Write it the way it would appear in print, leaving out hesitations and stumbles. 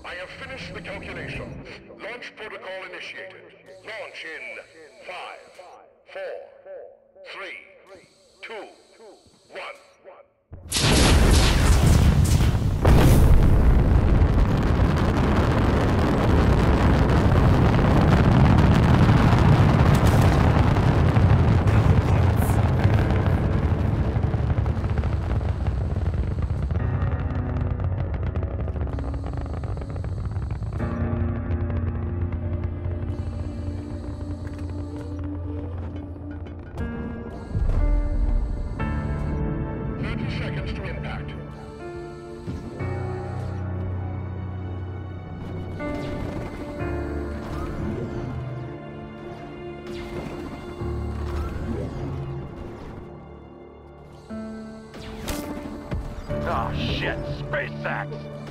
I have finished the calculations. Launch protocol initiated. Launch in 5, 4, 3, 2, 1. Oh shit, space axe!